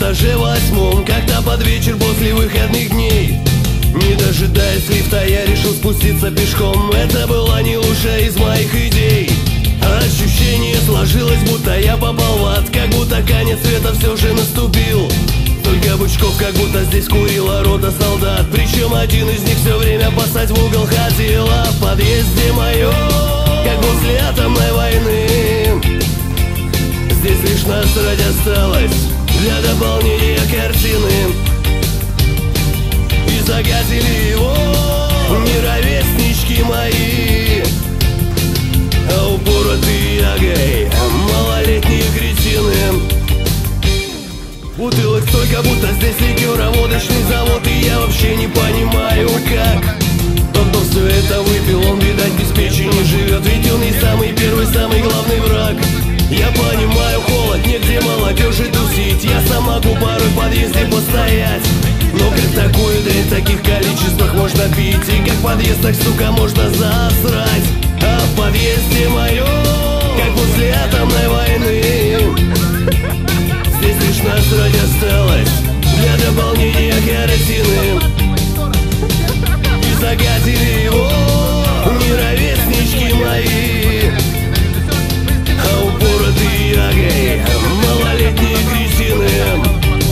этаже 8, как-то под вечер после выходных дней. Не дожидаясь лифта, я решил спуститься пешком. Это была не лучшая из моих идей. Ощущение сложилось, будто я попал в ад, как будто конец света все же наступил. Столько бычков, как будто здесь курила рота солдат. Причем один из них все время посать в угол хотел. А в подъезде моем, как после атомной войны, здесь лишь насрать осталось для дополнения картины. И загадили его не ровеснички мои, а упоротые ягой малолетние кретины. Бутылок столько, будто здесь ликероводочный завод. И я вообще не понимаю, как тот, кто все это выпил, он, видать, без печи не живет. Ведь он и самый первый, самый главный враг. Я понимаю холод, негде молодежи тусить. Я сам могу порой в подъезде постоять, но как такую дрянь в таких количествах можно пить? И как подъезд так, сука, можно засрать? А в подъезде моем, как после атомной войны, здесь лишь насрать осталось для дополнения керосины. И загадили его не ровеснички мои, а упоротые ягой малолетние кретины.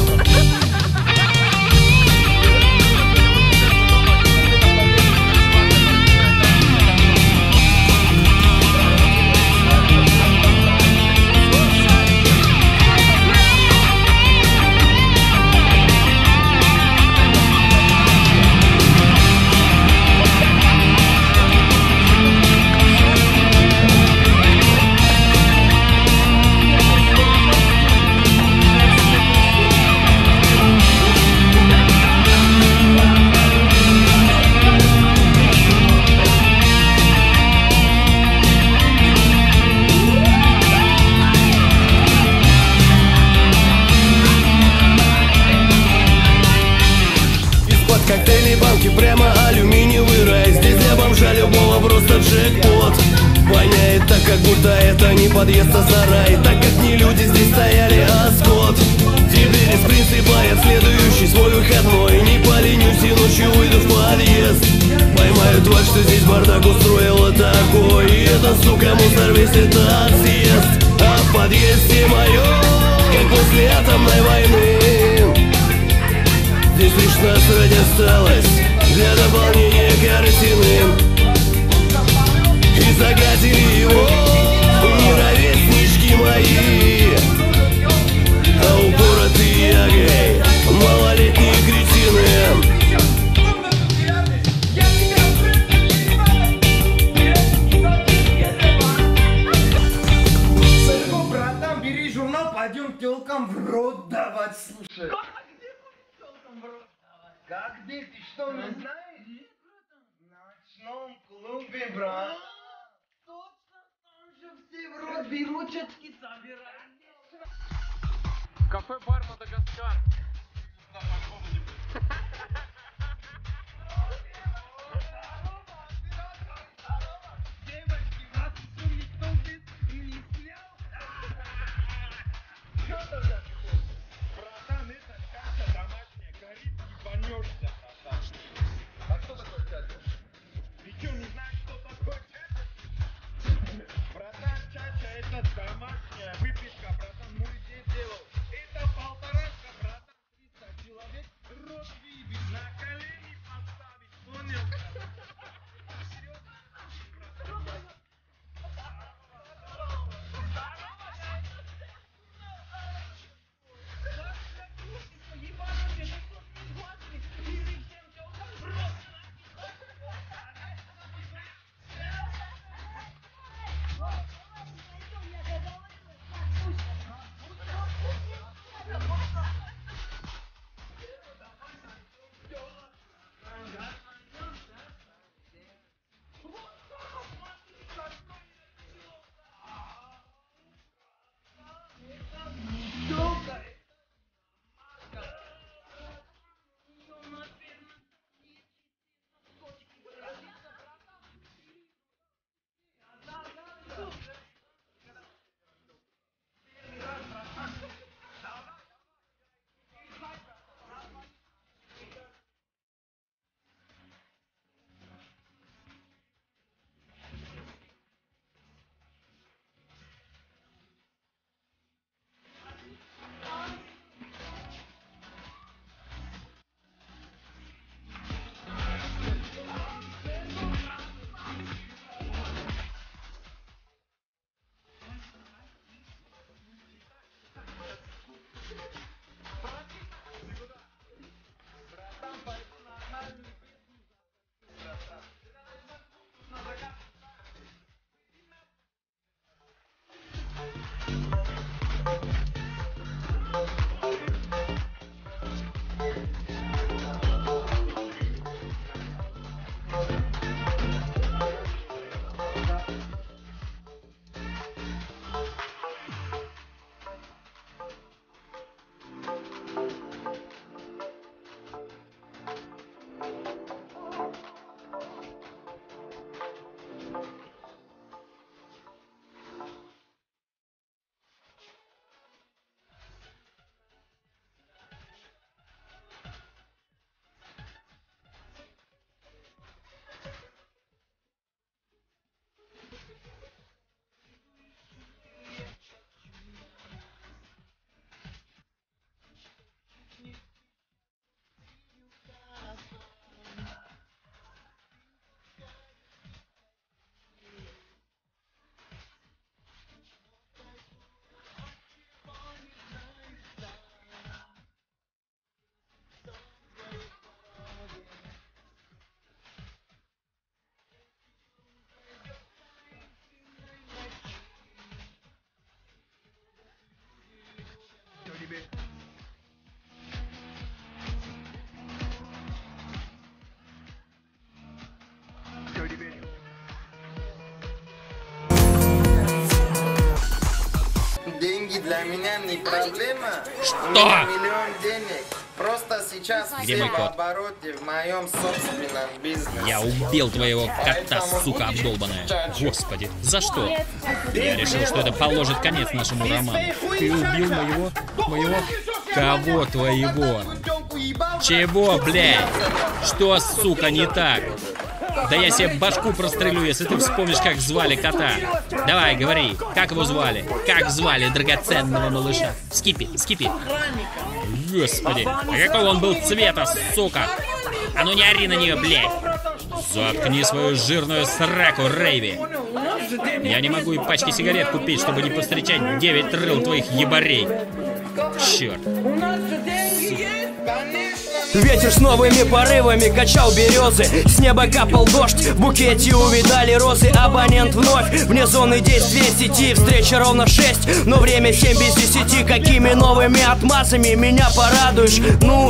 Коктейли, банки, прямо алюминиевый рай. Здесь для бомжа любого просто джекпот. Воняет так, как будто это не подъезд, а сарай. Так как не люди здесь стояли, а скот. Теперь из принципа я в следующий свой выходной не поленюсь и ночью выйду в подъезд. Поймаю тварь, что здесь бардак устроила такой. И эта сука мусор весь это отъезд. А в подъезде моем, как после атомной войны, здесь лишь насрать осталось для дополнения картины. И загадили его не ровеснички мои, а упоротые ягой малолетние кретины. Братан, бери журнал, пойдем телкам в рот давать, слушай. Как где? Ты что, не знаешь? В ночном клубе, брат. Точно, там же все в рот беручечки собирают. Кафе-бар Мадагаскар. Девочки, вас еще никто здесь не снял? Что тогда? Братан, это каша домашняя, горит, ебанешься, братан. А что такое чача? Ты что, не знаешь, что такое чача? Братан, чача это домашняя выпечка, братан, мой дед делал. Это полторашка, братан. для меня не проблема. Что? У меня миллион денег. Просто сейчас Где все мой в кот? обороте в моем собственном бизнесе. Я убил твоего кота, сука обдолбанная. Господи, за что? Я решил, что это положит конец нашему роману. Ты убил моего... Кого твоего? Чего, блядь? Что, сука, не так? Да я себе башку прострелю, если ты вспомнишь, как звали кота. Давай, говори, как его звали? Как звали драгоценного малыша? Скипи, Скипи. Господи, а какого он был цвета, сука? А ну не ори на нее, блядь. Заткни свою жирную сраку, Рейви. Я не могу и пачки сигарет купить, чтобы не повстречать 9 рыл твоих ебарей. Черт. Ветер с новыми порывами качал березы. С неба капал дождь, в букете увидали розы. Абонент вновь вне зоны действия сети. Встреча ровно 6, но время 7 без 10. Какими новыми отмазами меня порадуешь? Ну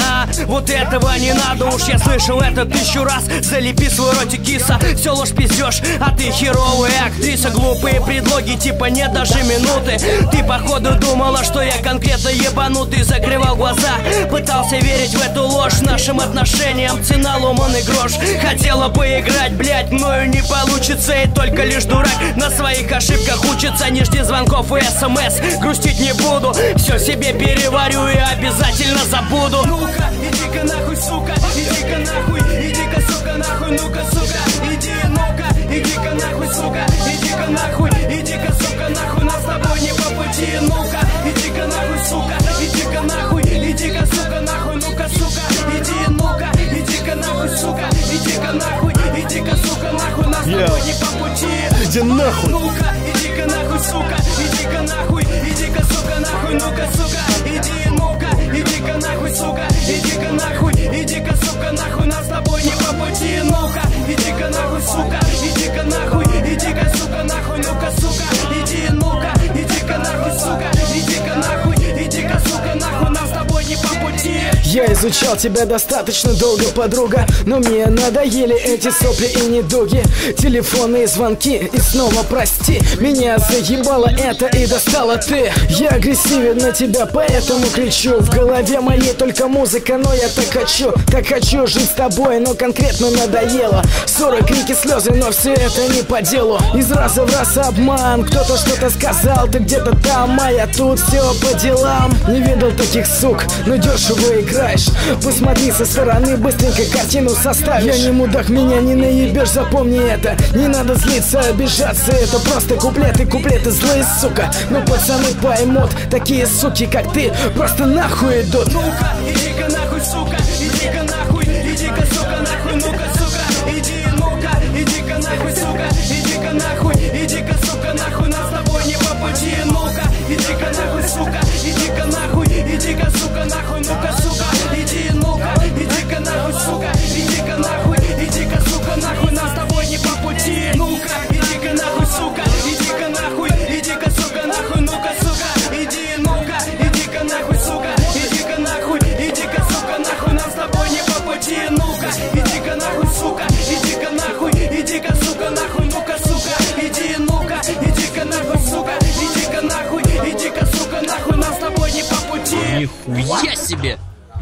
вот этого не надо уж. Я слышал это 1000 раз. Залепи свой ротик, киса. Все ложь пиздешь, а ты херовая актриса. Глупые предлоги типа нет даже минуты. Ты походу думала, что я конкретно ебанутый. Закрывал глаза, пытался верить в эту ложь. Нашим отношениям цена ломаный грош. Хотела поиграть, блять, мною не получится. И только лишь дурак на своих ошибках учится. Не жди звонков и смс, грустить не буду. Все себе переварю и обязательно забуду. Ну-ка, иди-ка нахуй, сука, иди-ка нахуй, иди-ка, сука, нахуй, ну-ка, сука, иди, ну-ка, иди-ка нахуй, сука, иди-ка нахуй, иди-ка, сука, нахуй, нас с тобой не по пути. Ну-ка, иди-ка нахуй, сука, иди-ка нахуй, иди-ка, сука, нахуй, ну-ка, сука, иди, ну-ка, иди-ка нахуй, сука, иди-ка нахуй, иди-ка, сука, нахуй, нас с тобой не по пути. Иди нахуй. Ну-ка, иди-ка нахуй, сука, иди-ка нахуй, иди-ка, сука, нахуй, ну-ка, сука, иди, ну-ка, иди-ка нахуй, сука, иди-ка нахуй, иди-ка, сука, нахуй, нас с тобой не по пути. Ну-ка, иди-ка нахуй, сука, иди-ка нахуй, иди-ка, сука, нахуй, ну-ка, сука, иди, ну-ка, иди-ка нахуй, сука, иди-ка нахуй, иди-ка, сука, нахуй, нас с тобой не по пути. Я изучал тебя достаточно долго, подруга, но мне надоели эти сопли и недуги. Телефонные звонки и снова прости. Меня заебало это и достала ты. Я агрессивен на тебя, поэтому кричу. В голове моей только музыка, но я так хочу жить с тобой, но конкретно надоело. Ссоры, крики, слезы, но все это не по делу. Из раза в раз обман, кто-то что-то сказал, ты где-то там, а я тут, все по делам. Не видел таких сук, но дешево играешь. Посмотри со стороны, быстренько картину составишь. Я не мудак, меня не наебешь, запомни это. Не надо злиться, обижаться, это просто куплеты злые, сука. Но пацаны поймут, такие суки, как ты, просто нахуй идут. Ну-ка, иди-ка нахуй, сука, иди-ка нахуй, иди-ка, сука, нахуй, ну-ка, сука, иди, ну-ка, иди-ка нахуй, сука, иди-ка нахуй, иди-ка, сука, нахуй, нас с тобой не по пути. Ну-ка, иди-ка нахуй, сука, иди-ка нахуй, иди-ка, сука, нахуй, ну-ка, сука, иди, ну-ка, иди-ка нахуй, сука, иди-ка нахуй, иди-ка, сука, нахуй, нас с тобой не по пути. Ну-ка, иди-ка нахуй, сука, иди-ка нахуй, иди-ка, сука, нахуй, ну-ка, сука, иди, ну-ка, иди-ка нахуй, сука, иди-ка нахуй, иди-ка, сука, нахуй, нас с тобой не по пути. Ну-ка, иди-ка нахуй, сука, иди-ка нахуй, иди-ка, сука, нахуй, ну-ка, сука, иди, ну-ка, иди-ка нахуй, сука, иди-ка нахуй, иди-ка, сука, нахуй, нас с тобой не по пути. Нихуя себе!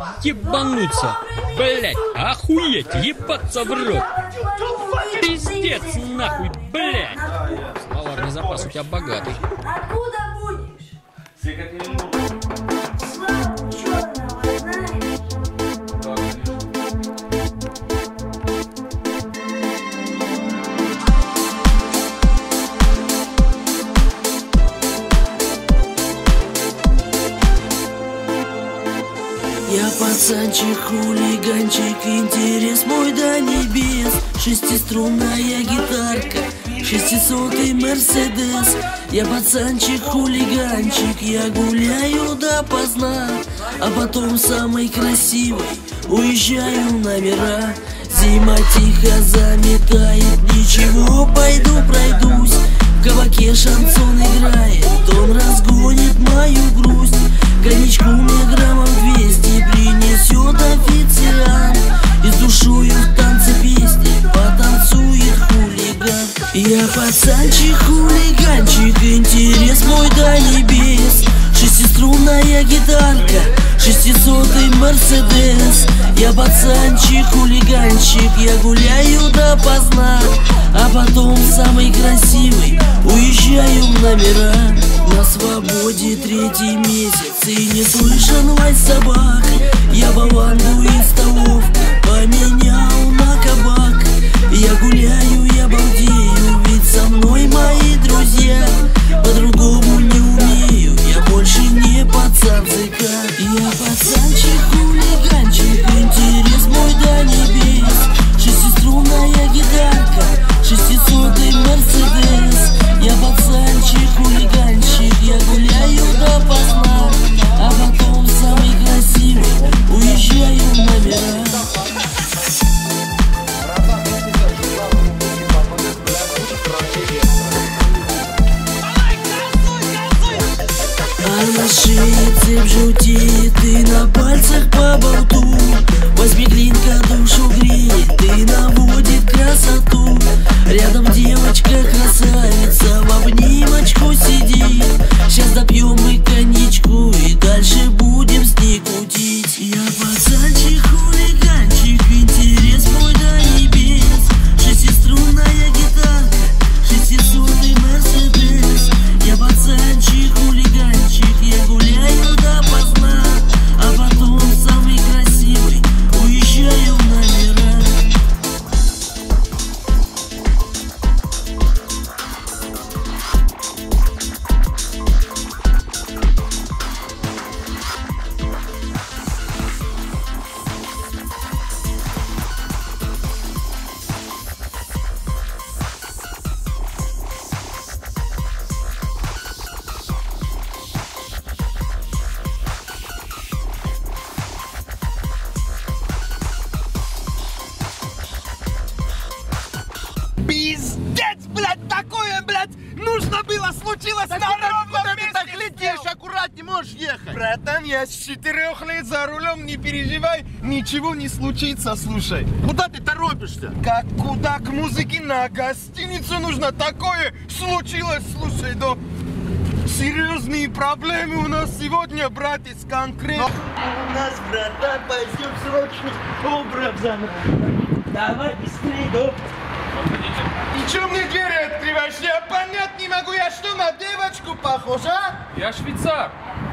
Ебануться! Блять, охуеть, ебаться в рот! Пиздец нахуй, блять! Словарный запас у тебя богатый. Откуда будешь? Славу черного знаешь? Я пацанчик, хулиганчик, интерес мой до небес. Шестиструнная гитарка, 600-й Мерседес. Я пацанчик, хулиганчик, я гуляю допоздна, а потом самый красивый уезжаю на мира. Зима тихо заметает, ничего, пойду пройдусь. В кабаке шансон играет, он разгонит мою грусть. Коньячку мне граммов 200 принесет официант, и с душою в танце песни потанцует хулиган. Я пацанчик, хулиганчик, интерес мой до небес. шестиструнная гитарка, 600-й Мерседес. Я пацанчик, хулиганчик, я гуляю допоздна, а потом самый красивый уезжаю в номера. На свободе 3-й месяц и не слышен лай собак. Я баланду и столовку поменял на кабак. Я гуляю, я балдею, ведь со мной мои друзья. По-другому не умею, я больше не пацан-цыка. Я пацанчик, хулиганчик, интерес мой до небес. Шестиструнная гитарка, 600-й Мерседес. Я пацанчик, хулиганчик, я гуляю допоздна, а потом самый красивый уезжаю в номера. А на шее цепь желтеет, и на пальцах по болту. Возьми глинка, душу греет, и наводит красоту. Рядом девочка красавица в обнимочку сидит. Сейчас допьем мы коньячку и дальше будем с ней кутить. Я пацанчик, хулиганчик, интерес мой до небес. Шестиструнная гитарка, 600-й Мерседес. Я пацанчик, хулиганчик, я гуляю допоздна, а потом самый красивый уезжаю в номера. Пиздец, блядь, такое, блядь, нужно было, случилось на ровном месте. Так летишь, аккурат, не можешь ехать. Братан, я с 4 лет за рулем, не переживай, ничего не случится, слушай. Куда ты торопишься? Как куда? К музыке на гостиницу нужно. Такое случилось, слушай, да. Серьезные проблемы у нас сегодня, братец, конкретно. У нас, братан, пойдем срочно образом. Давай быстрее, да? И чё мне двери открываешь? Я понять не могу, я что, на девочку похож, а? Я швейцар.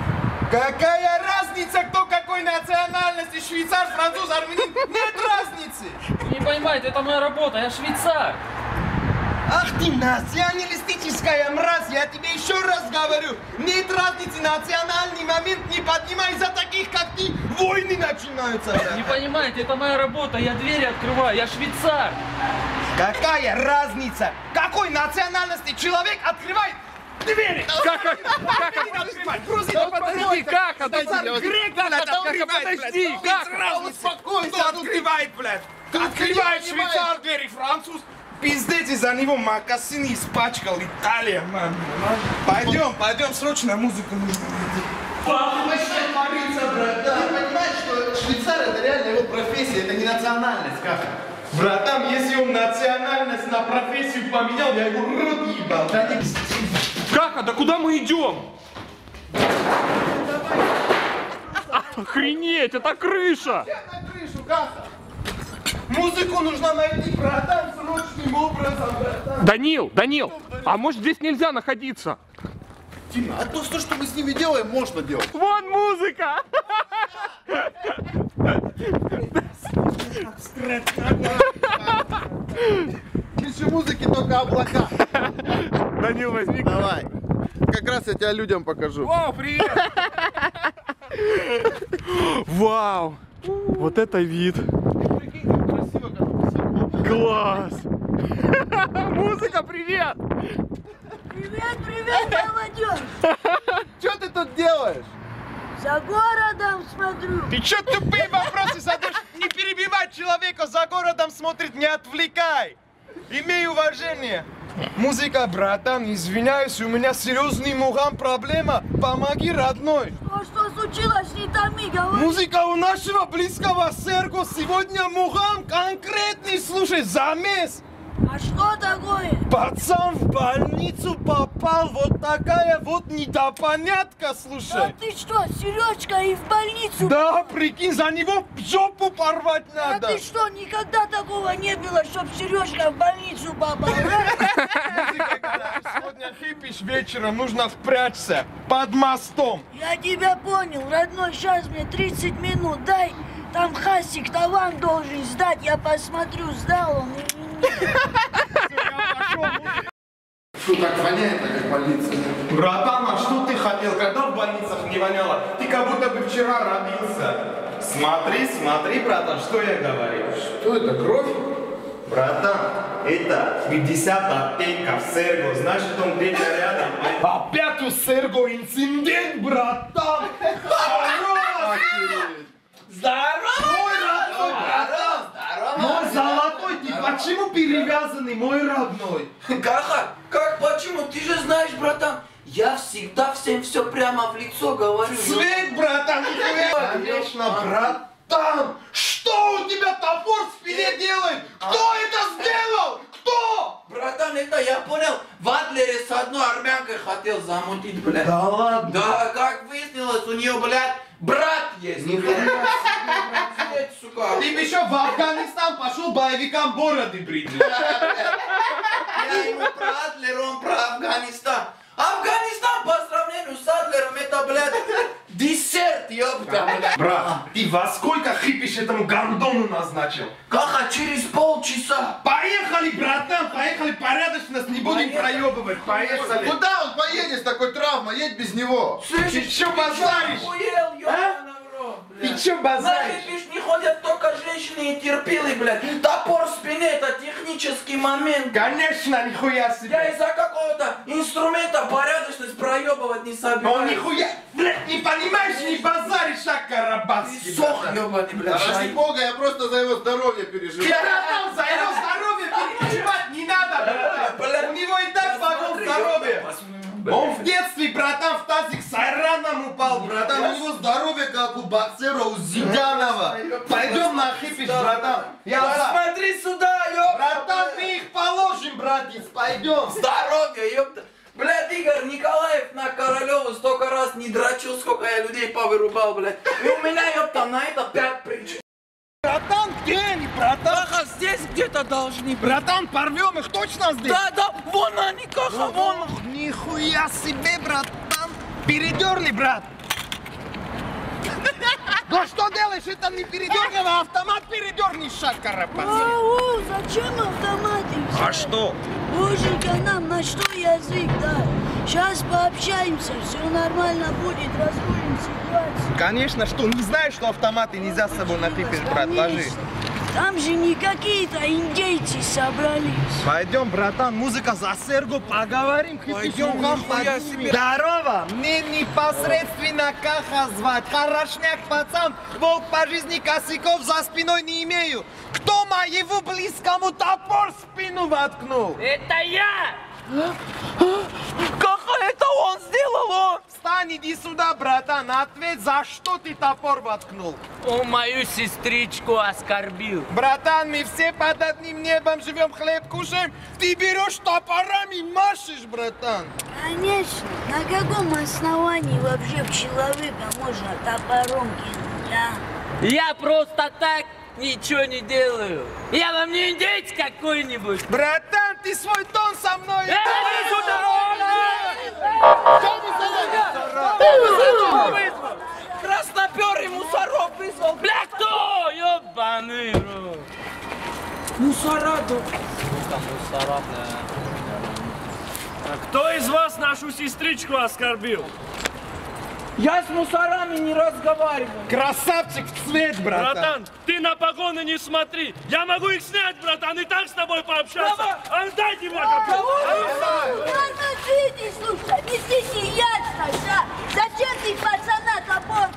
Какая разница, кто какой национальности? Швейцар, француз, армянин? Нет разницы! Вы не понимаете, это моя работа, я швейцар. Ах ты националистическая мразь, я тебе еще раз говорю, нет разницы, национальный момент не поднимай, за таких как ты войны начинаются. Не понимаете, это моя работа, я двери открываю, я швейцар. Какая разница? Какой национальности человек открывает двери? Как открывать? Подожди, как? Грек, подожди, как? Успокойся, открывает, блядь. Открывает швейцар двери, француз. Пиздец, из-за него макасины испачкал, Италия, мам. Пойдем, срочно музыку нужно. Вообще творится, братан. Ты понимаешь, что швейцар это реально его профессия, это не национальность, как? Братан, если он национальность на профессию поменял, я его рот ебал. Кака, да куда мы идем? Охренеть, это крыша! На крышу, Каха. Музыку нужно найти, братан, срочным образом, братан. Данил, а может здесь нельзя находиться? Дима, а то, что мы с ними делаем, можно делать. Вон музыка! Без музыки только облака. Данил, возьми. Давай. Как раз я тебя людям покажу. О, привет! Вау! Вот это вид! Класс! Музыка, привет! Привет, молодежь! Что ты тут делаешь? За городом смотрю. Ты чё тупые вопросы задаешь? Не перебивай человека, за городом смотрит, не отвлекай! Имей уважение! Музыка, братан, извиняюсь, у меня серьезный мугам проблема. Помоги, родной. Что случилось? Не томи, говори. Музыка у нашего близкого Серго сегодня мугам конкретный, слушай, замес. А что такое? Пацан в больницу попал, вот такая вот недопонятка, слушай. А ты что, Сережка и в больницу? Да, прикинь, за него жопу порвать А надо. ты что, никогда такого не было, чтоб Сережка в больницу попал? Сегодня хипишь вечером, нужно впрячься под мостом. Я тебя понял, родной, сейчас мне 30 минут дай. Там Хасик талант должен сдать, я посмотрю, сдал он или нет. Фу, так воняет, как больница. Братан, а что ты хотел, когда в больницах не воняло? Ты как будто бы вчера родился. Смотри, смотри, братан, что я говорю. Что это, кровь? Братан, это 50 оттенков Серго, значит он где-то рядом. Опять у Серго инцидент, братан! Здорово! Мой родной, братан! Мой золотой, ты почему перевязанный, мой родной? Как почему? Ты же знаешь, братан, я всегда всем все прямо в лицо говорю. Свет, братан, конечно, братан! Что у тебя топор в спине делает? Кто это сделал? Кто? Братан, это я понял, в Адлере с одной армянкой хотел замутить, блядь. Да ладно? Да, как выяснилось, у нее, блядь, брат есть. Сука. Ты бы еще в Афганистан пошел боевикам бороды брить. Я ему про Адлер, он про Афганистан. Афганистан по сравнению с Адлером, это, блядь, десерт, ёпта, блядь. Брат, ты во сколько хипиш этому гандону назначил? Каха, через полчаса. Поехали, братан, поехали, порядочно, не будем проебывать, поехали. Куда он поедет с такой травмой? Едь без него. Ты что базаришь? Ты что базаришь? На хипиш не ходят только женщины и терпилы, блядь. Топор в спине, это технический момент. Конечно, нихуя себе. Я из-за какого-то инструмента порядочность проебывать не собираюсь. Но нихуя, блядь, не понимаешь, не базаришь, а карабаски. Сох, ёбаный, блядь. Ради бога, я просто за его здоровье переживаю. Братан, за его здоровье переживать не надо, братан. У него и так вагон здоровья. Он в детстве, братан, в тазик с айраном упал, братан. У него здоровье, как у боксера, у Зиданова. Пойдем на хипиш, братан. Посмотри сюда, ёпта. Братан, мы их положим, братец, пойдем. Здоровье, ёпта. Блядь, Игорь Николаев на Королеву столько раз не дрочил, сколько я людей повырубал, блядь. И у меня, ёпта, на это 5 причин. Братан, где они, братан? Каха, здесь где-то должны быть. Братан, порвем их точно здесь? Да, вон они, Каха, вон. Нихуя себе, братан. Передерни, брат. Ну что делаешь? Это не передерни, а автомат передерни, шакара, пацан. Ау, зачем автоматы? А что? Боженька нам на что язык дай? Сейчас пообщаемся, все нормально будет, разрулим ситуацию. Конечно, что, не знаешь, что автоматы нельзя с собой на хипиш, брат, ложи. Там же не какие-то индейцы собрались. Пойдем, братан, музыка за Серго, поговорим, Пойдем, нихуя себе. Здорово, мне непосредственно Каха звать. Хорошняк, пацан, волк по жизни косяков за спиной не имею. Кто моего близкому топор в спину воткнул? Это я! Каха, это он сделал, он! Встань, иди сюда, братан, ответь, за что ты топор воткнул? Он мою сестричку оскорбил. Братан, мы все под одним небом живем, хлеб кушаем. Ты берешь топорами, машешь, братан. Конечно, на каком основании вообще в человека можно топором кинуть, а? Я просто так ничего не делаю. Я вам не индейец какой-нибудь. Братан, ты свой тон со мной. Красноперый мусоров вызвал. Бля, кто? Ёбаный рот. Мусора, да. Мусора, Кто из вас нашу сестричку оскорбил? Я с мусорами не разговариваю. Красавчик в цвет, братан. Братан, ты на погоны не смотри. Я могу их снять, братан, и так с тобой пообщаться. Отдай немного. Тормозите, слушай, объясните ясно, да? Зачем ты пацана топор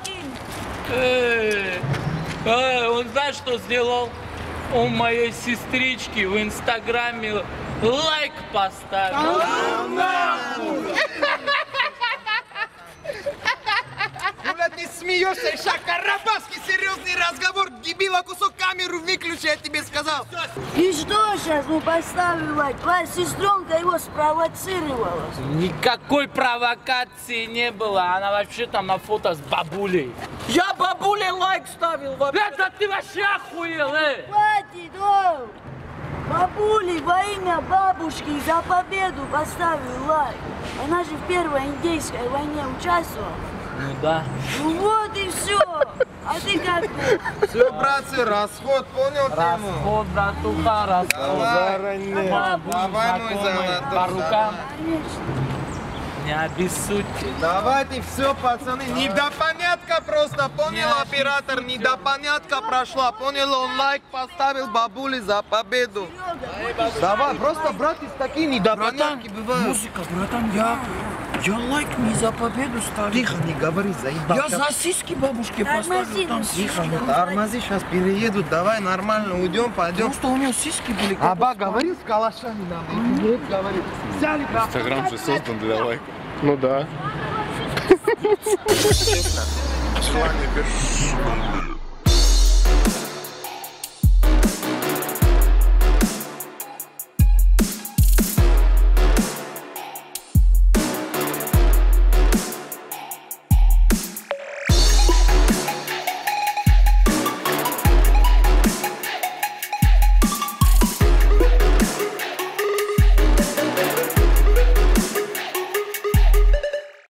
кинул? Он знаешь, что сделал? Он моей сестричке в Инстаграме лайк поставил. Бля, ты смеешься, Иша? Карабаский серьезный разговор. Дебила, кусок камеру выключи, я тебе сказал. И что сейчас мы поставим лайк? Твоя сестренка его спровоцировала. Никакой провокации не было. Она вообще там на фото с бабулей. Я бабуле лайк ставил вообще. Это ты вообще охуел, Хватит, о! Бабули во имя бабушки за победу поставил лайк. Она же в Первой индейской войне участвовала. Ну да. Ну вот и все. А ты как? Все, братцы, расход, понял тему? Расход, братуха, расход. Давай, мой золотой. По рукам. Не обессудьте. Давайте все, пацаны. Недопонятка просто, понял, оператор? Недопонятка прошла, понял? Он лайк поставил бабуле за победу. Давай, просто, братец, такие недопонятки бывают. Музыка, братан, я лайк не за победу ставлю. Тихо, не говори, заебал. Я за сиськи бабушке поставлю. Там Тихо, тормози, сейчас переедут. Давай нормально, уйдем, пойдем. Просто у него сиськи были. Аба, говорил, с калашами надо. Нет, говорил. Взяли, брат. Инстаграм же создан для лайка. Ну да. Желание